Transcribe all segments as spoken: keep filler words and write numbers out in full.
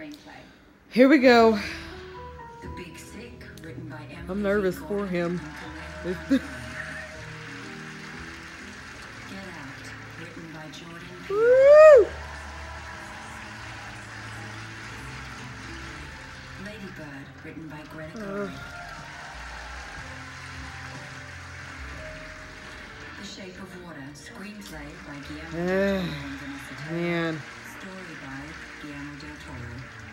screenplay. Here we go. The Big Sick, written by Emily I'm nervous V. for Gordon him. and Colette. Get Out, written by Jordan Peele. Woo! Lady Bird, written by Greta Uh. Gerwig. The Shape of Water, screenplay by Guillermo Uh, del Toro and Vanessa Taylor. Man. Story by Guillermo del Toro.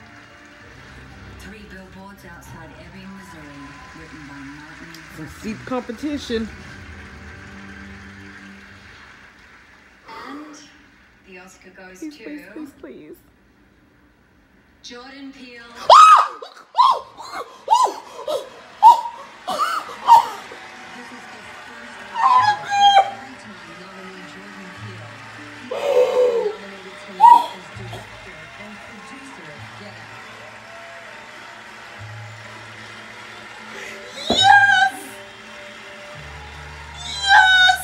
Three Billboards Outside Ebbing, Missouri, written by Martin. Some steep competition. And the Oscar goes Please, to please, please, please. Jordan Peele. This is the first three-time nominee Jordan Peele. Nominated tonight as director and producer of Get Out. Yes! Yes!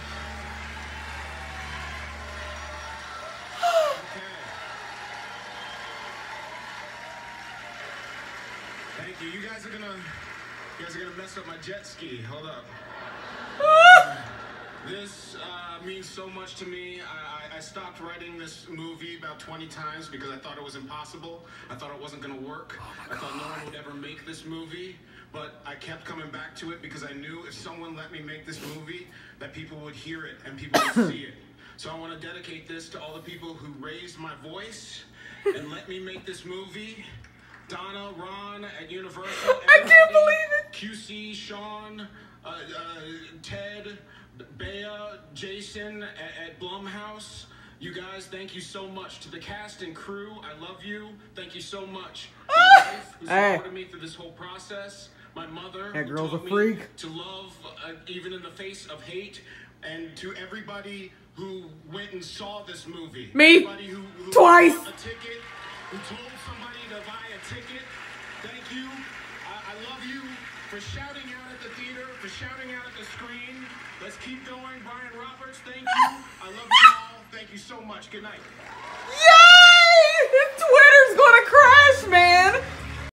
Thank you. You guys are gonna, you guys are gonna mess up my jet ski. Hold up. This uh, means so much to me. I, I, I stopped writing this movie about twenty times because I thought it was impossible. I thought it wasn't gonna work. I thought no one would ever make this movie. But I kept coming back to it because I knew if someone let me make this movie, that people would hear it and people would see it. So I want to dedicate this to all the people who raised my voice and let me make this movie. Donna, Ron at Universal. I can't believe it. Q C, Sean, uh, uh, Ted, Bea, Jason at, at Blumhouse. You guys, thank you so much. To the cast and crew, I love you. Thank you so much. My wife, who Hey. supported me through this whole process. My mother, That who girl's a taught me freak. to love, uh, even in the face of hate. And to everybody who went and saw this movie. Me. Everybody who, who Twice. bought a ticket, who told somebody to buy a ticket. Thank you. I, I love you for shouting out at the theater, for shouting out at the screen. Let's keep going. Brian Roberts, thank you. I love you all. Thank you so much. Good night. Yay! Twitter's gonna crash, man!